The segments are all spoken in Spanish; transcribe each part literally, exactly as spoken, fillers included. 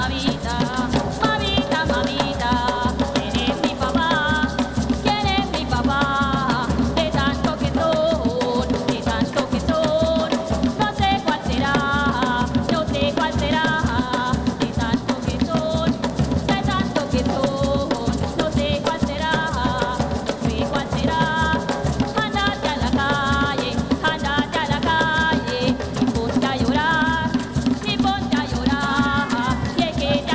Que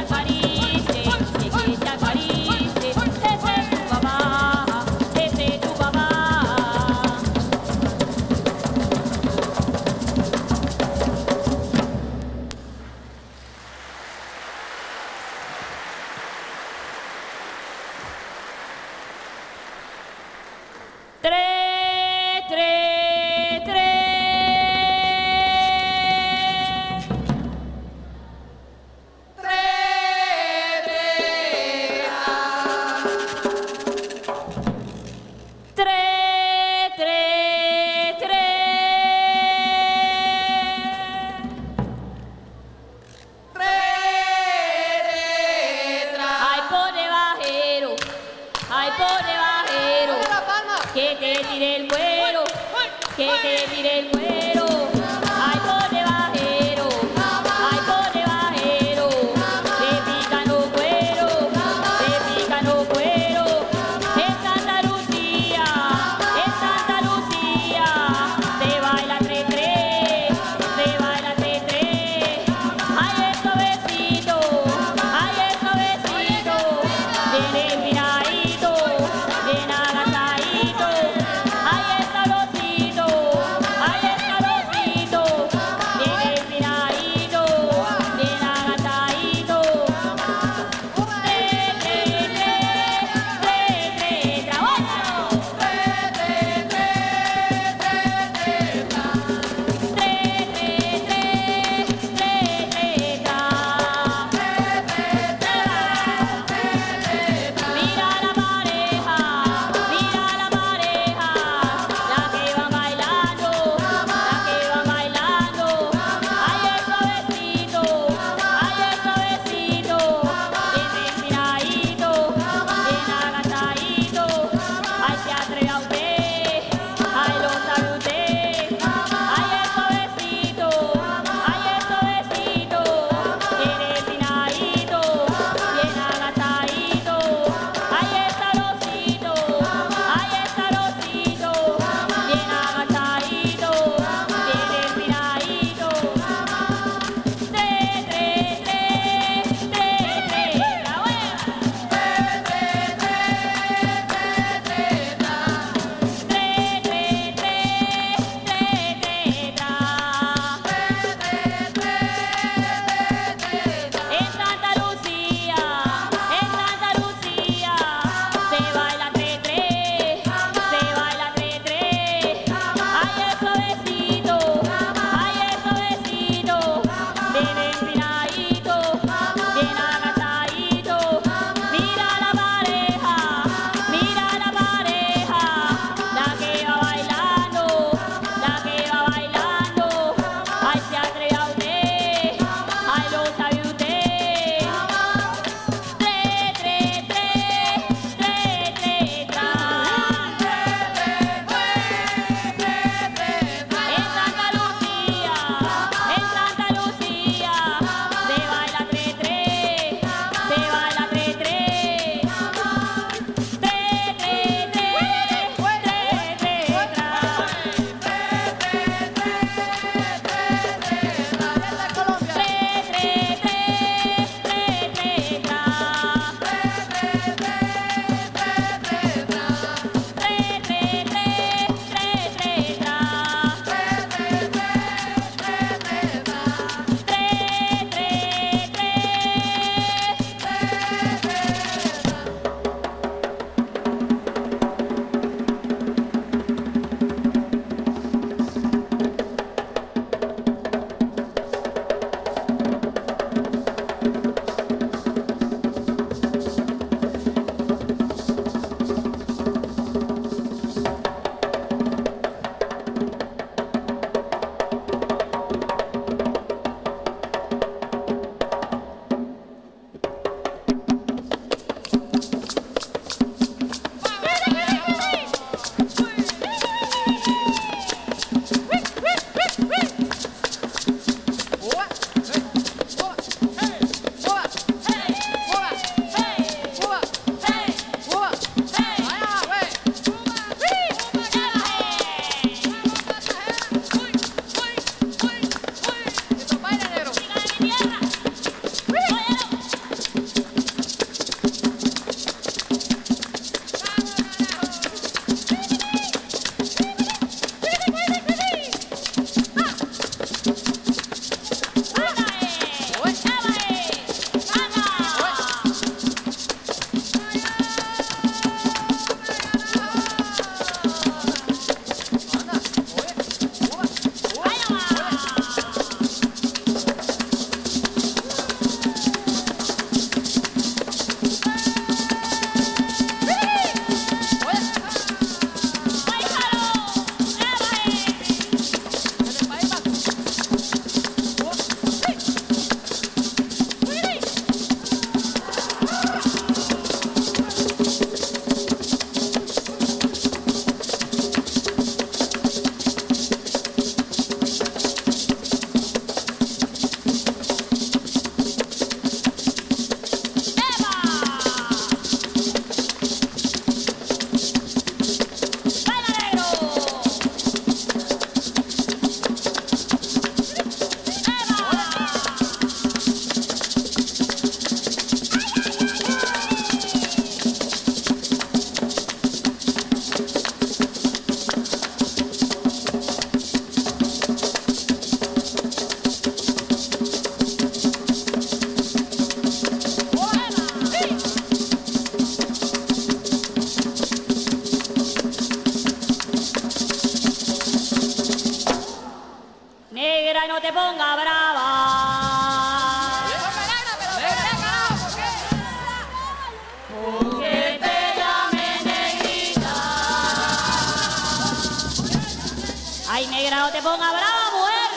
Negra, no te ponga brava. Porque te llame negrita. Ay, negra, no te ponga brava, mujer.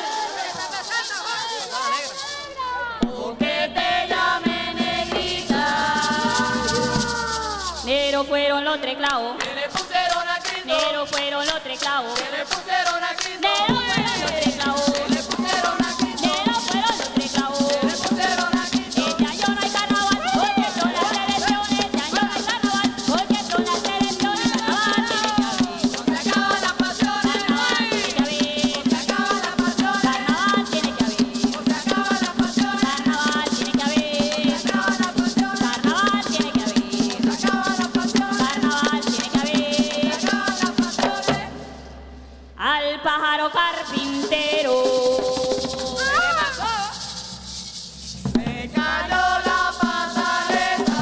Porque te llame negrita. Negro fueron los tres clavos. Que le pusieron a Cristo. Negro fueron los tres clavos. Que le pusieron a Cristo. Negro fueron los tres clavos. Que le pusieron a Cristo. Negro fueron los tres clavos. Que le pusieron a Cristo. Este año no hay carnaval, porque son las elecciones. Este año no hay carnaval, porque son las elecciones. Carnaval tiene que haber. No se acaban las pasiones. Carnaval tiene que haber. No se acaban las pasiones. Carnaval tiene que haber. No se acaban las pasiones. Carnaval tiene que haber. No se acaban las pasiones. Carnaval tiene que haber. No se acaban las pasiones. Carnaval tiene que haber. No se acaban las pasiones. Al pájaro carpintero. ¿Qué pasó? Me cayó la pataleta.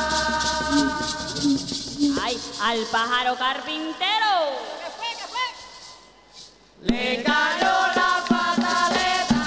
Ay, al pájaro carpintero. ¿Qué fue? ¿Qué fue? Le cayó la pataleta.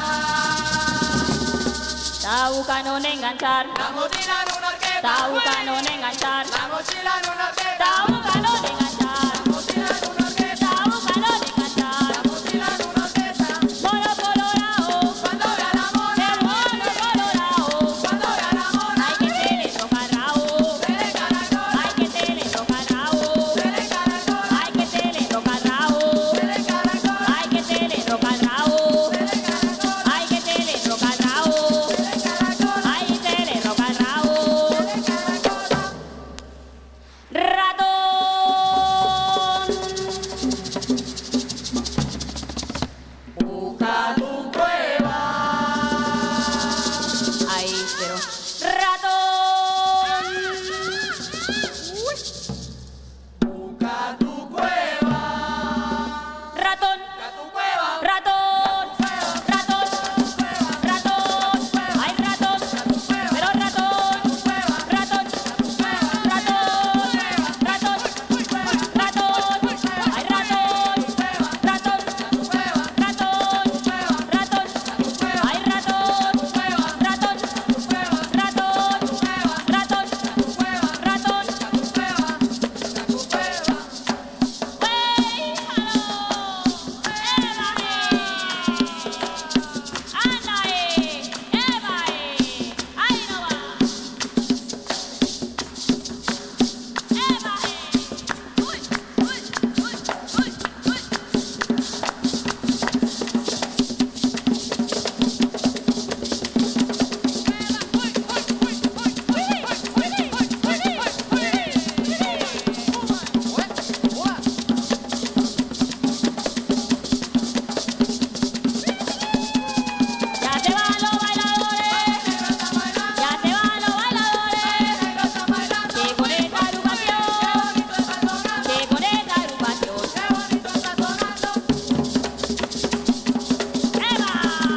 Está buscando en enganchar. La mochila en una orquesta. Está buscando en enganchar. La mochila en una orquesta. Está buscando en enganchar. La mochila en una orquesta. Está buscando en enganchar. La mochila en una orquesta. Mono colorado. Cuando vea la El mona. mono colorado. Cuando vea la mona. Hay que se le toca el rabo. Se le caracola. Hay que se le toca el rabo. Se le caracola. Hay que se le toca el rabo. Se le caracola. Hay que se le toca el rabo. Se le caracola. Hay que se le toca el rabo. Se le caracola. Ay, se le toca el rabo. Se le caracola. Ratón. Busca tu prueba. Ay, pero ratón. Busca tu cueva. Ratón. Busca tu cueva. Ratón. Ratón. Ratón. Ay, ratón. Pero ratón. Ratón. Ratón. Ratón. Ratón. Ay, ratón. Ratón. Ratón. Ratón. Ay, ratón. Ratón. Ratón. Ratón. Ratón. Ya se van los bailadores, ya se van los bailadores, que con esta agrupación, que con esta agrupación, ¡Eva!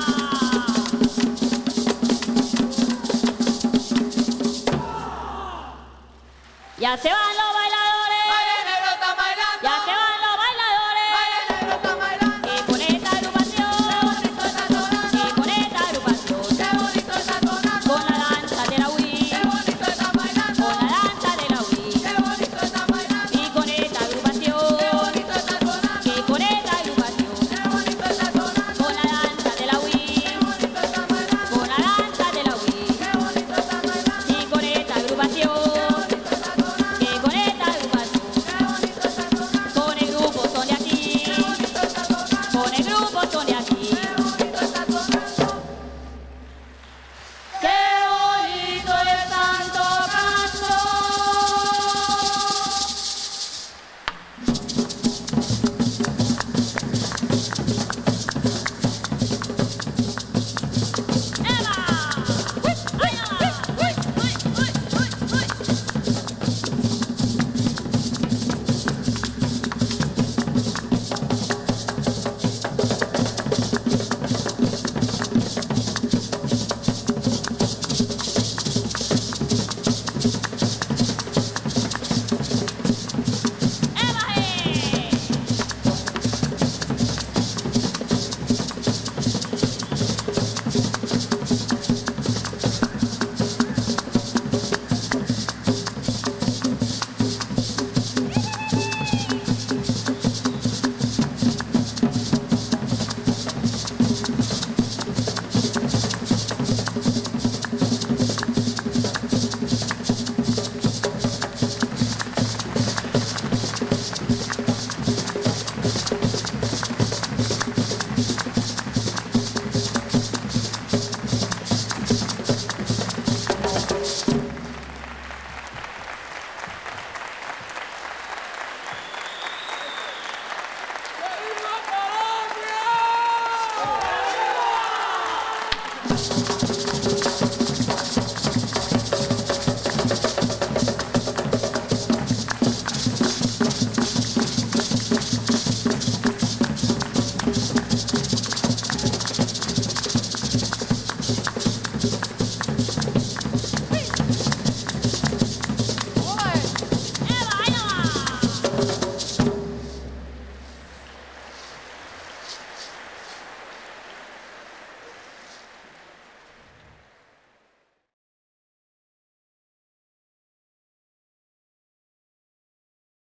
Ya se van los bailadores, ya se van los bailadores, que con esta agrupación, que con esta agrupación, con la danza de la Wii, con la danza de la Wii, y con esta agrupación, que con esta agrupación, con la danza de la Wii, con la danza de la Wii, y con esta agrupación, que con